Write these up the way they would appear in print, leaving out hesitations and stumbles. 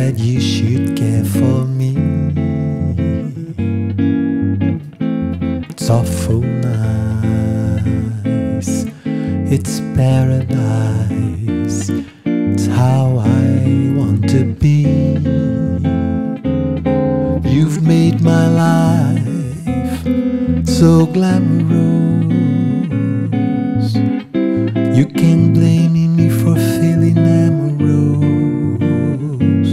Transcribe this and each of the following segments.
that you should care for me. It's awful nice, it's paradise, it's how I want to be. You've made my life so glamorous. You can't blame me for feeling amorous.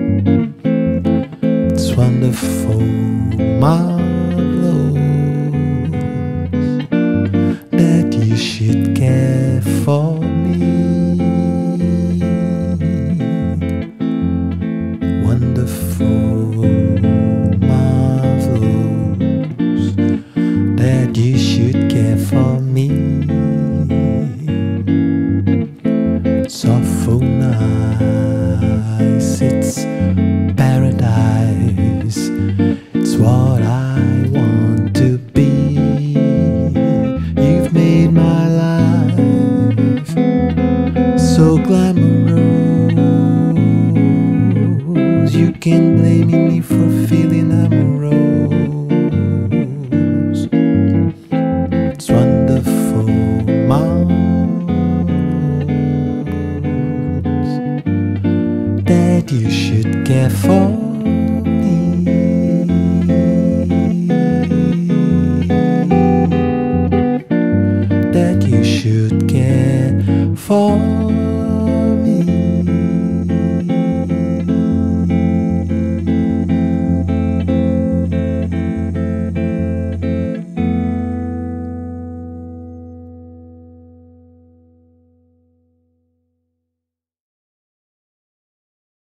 It's wonderful, marvelous, that you should care for me. Wonderful, marvelous, that you should care for me. It's awful nice, it's paradise, it's what I want to be. You've made my life so glamorous. You can't blame me for feeling amorous. It's wonderful, marvelous, that you should care for